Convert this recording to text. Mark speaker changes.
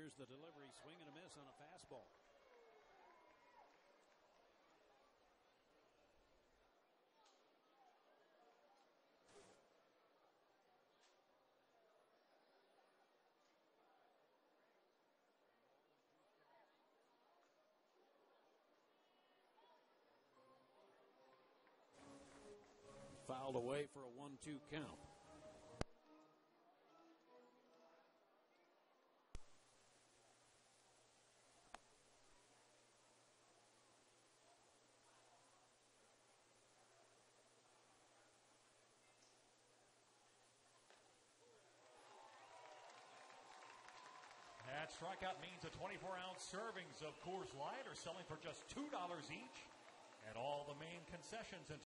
Speaker 1: Here's the delivery, swing and a miss on a fastball. Fouled away for a 1-2 count.
Speaker 2: That strikeout means a 24-ounce servings of Coors Light are selling for just $2 each at all the main concessions in